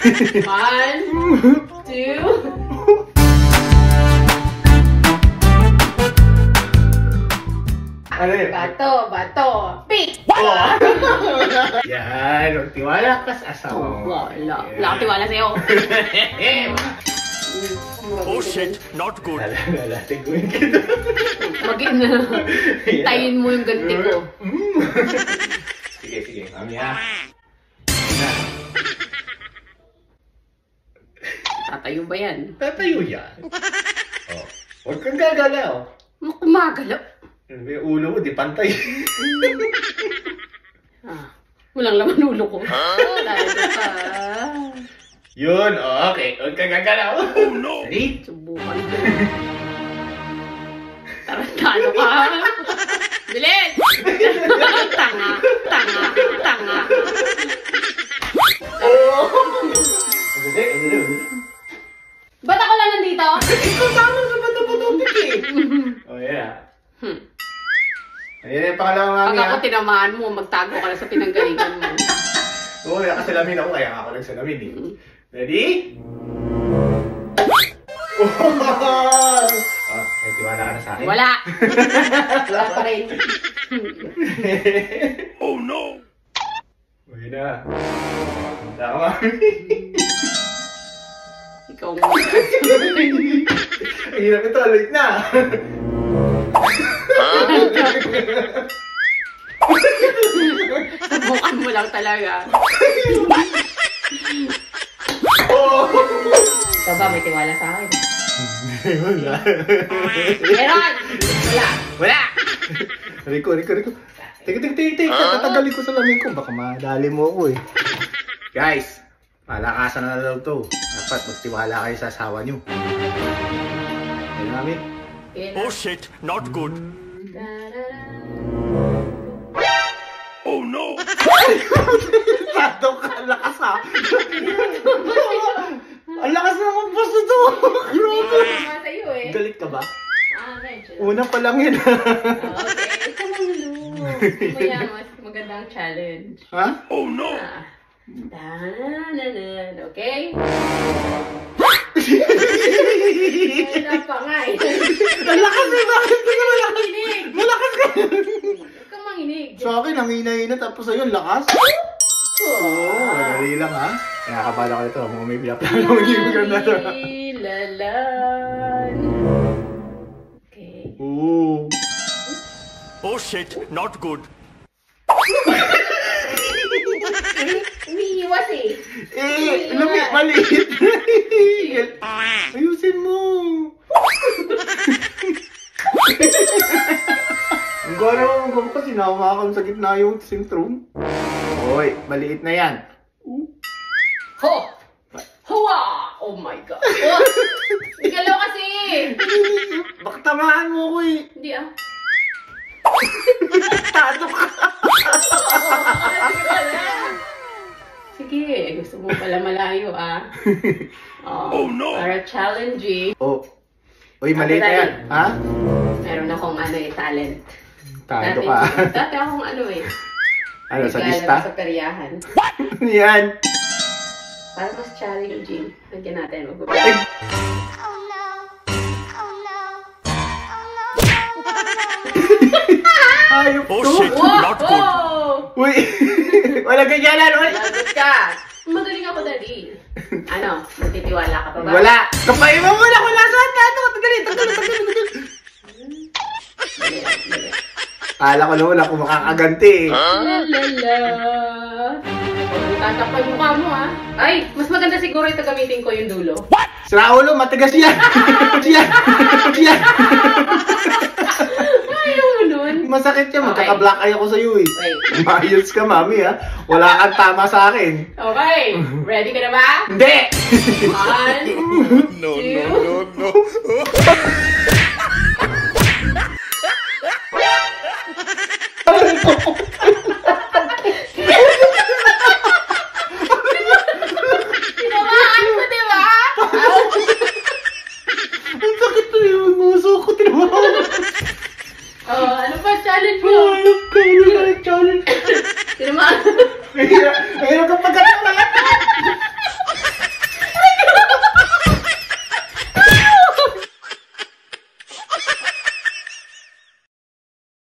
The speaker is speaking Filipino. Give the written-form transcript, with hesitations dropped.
1, 2. Ano yun? Bato. Pick! Yan, magtiwala ka sa asawa mo. Wala akong tiwala sa'yo. Oh shit, not good. Latiguin kita. Tayin mo yung ganti ko. Sige, mami ha. Tatayo ba yan? Tatayo yan. Oh. Huwag kang gagalaw. Kumagalaw. Yung ulo mo, di pantay. Walang laman ulo ko. Yun, okay. Huwag kang gagalaw. Oh no! Ready? Subukan ko. Tarantado ka. Bilis! Tanga. Ano? Ba't ako lang nandito? Ikaw tama sa bato-bato-pik eh. Oh yeah. Ayan yung pangalawang mami. Pag ako tinamaan mo, magtago ka lang sa pinanggalingan mo. Oo, nakasalamin ako, kaya ako nagsalamin eh. Ready? May tiwala ka na sa akin? Wala pa rin. Oh no! Uy na. Tama. Ikaw mo. Ang hirap ito, ulit na. Subukan mo lang talaga. Ikaw ba may tiwala sa akin? Wala. Meron! Wala! Rico. Tika. Tatagalin ko sa lamin ko. Baka madali mo ako eh. Guys, malakasan na daw to. Dapat magtiwala kayo sa asawa nyo. Ayun namin. Oh shit, not good. Oh no! Tato ka, lakas ha. Ang lakas na magposto to. Grabe. Galit ka ba? Medyo. Una pa lang yun. Okay, ito lang Maya, mas magandang challenge. Ha? Oh no! Okay? Wala pa nga eh. Malakas eh, bakit ka na malakas? Malakas ka. Huwag kang manginig. Sa akin, ang hina-hina tapos sa'yo, lakas. Oo, madali lang ha. Nakakabala ko ito, mga may pinaplano yung ganda na. Lalan. Okay. Oo. Oh shit, not good. Umiiwas eh. Maliit. Ayusin mo. Ang gano'n mo kasi sinama sa gitna yung sintrum. Hoy, maliit na yan. Ho! Hoa! Oh my God. Oh, igalaw kasi. Baka tamaan mo ko eh. Hindi ah. Tato ka. Sige, gusto mo pala malayo ah. Oh no! Para challenging. Oh. Uy, maliit na yan. Ha? Meron akong talent. Tato ka. Dati akong eh. Ano, sa naglalaro lista? sa peryahan. Yan. Para mas challenging. Nagyan natin. Ayop Oh to. shit, not good. Uy, wala ganyanan, uy. Lagot ka. Magaling ako, Daddy. Ano? Magtitiwala ka pa ba? Wala. Kapay mo muna kung nasaan tato. Tagali. Kala ko naman ako makakaganti eh. Lalala. Tatakpay mukha mo ah. Ay, mas maganda siguro ito gamitin ko yung dulo. Sira ulo, matigas yan. Yan. Ayaw mo nun. Masakit yan, magkaka-black eye ako sa'yo eh. Wait. Mayos ka, mami ha. Wala kang tama sa akin. Okay. Ready ka na ba? Hindi! 1, 2, Tinamaan ko, di ba? Ang sakit na yung muso ko, tinamaan. Ano pa challenge mo? Ayop ka, ano na challenge? Tinamaan. Mahirap ka pagkatawa.